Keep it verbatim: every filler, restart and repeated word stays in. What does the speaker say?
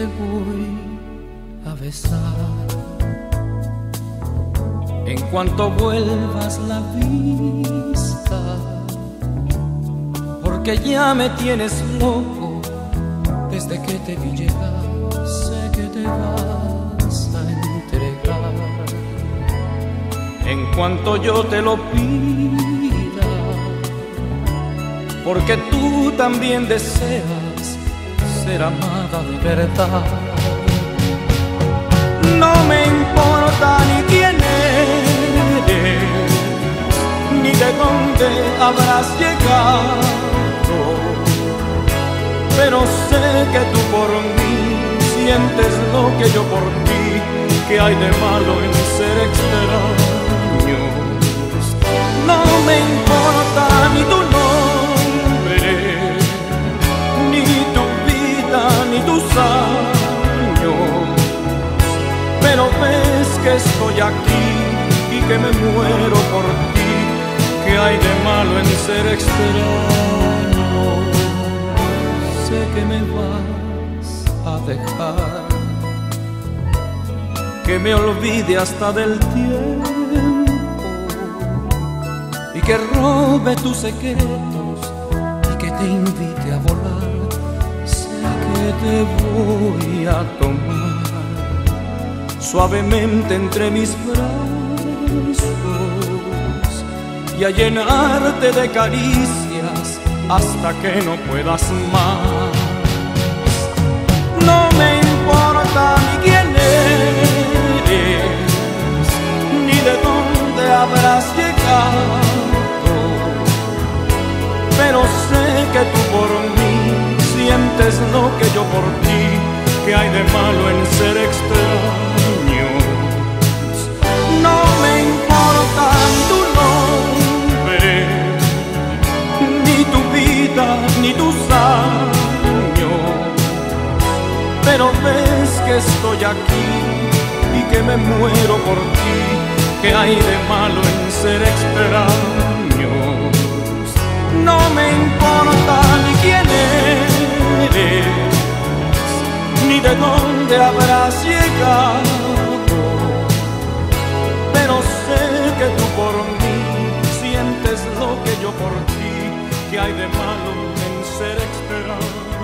te voy a besar. En cuanto vuelvas la vista, porque ya me tienes loco desde que te vi llegar. Sé que te vas a entregar en cuanto yo te lo pida, porque tú también deseas ser amada de verdad. No me importa ni quién eres, ni de dónde habrás llegado, pero sé que tú por mí sientes lo que yo por ti. ¿Qué hay de malo en ser extraños? No me importa ni tu nombre, ni tu vida, ni tus años, pero ves que estoy aquí y que me muero por ti. ¿Qué hay de malo en ser extraño? Sé que me vas a dejar, que me olvide hasta del tiempo y que robe tus secretos y que te invite a volar. Sé que te voy a tomar suavemente entre mis brazos y a llenarte de caricias hasta que no puedas más. No me importa ni quién eres, ni de dónde habrás llegado, pero sé que tú por mí sientes lo que yo por ti. ¿Qué hay de malo en ser extraños? No me importa ni tu nombre, ni tu vida, ni tus años, pero ves que estoy aquí y que me muero por ti. ¿Qué hay de malo en ser extraños? No me importa ni quién eres, ni de dónde habrás llegado, pero sé que tú por mí sientes lo que yo por ti. ¿Qué hay de malo en ser extraño?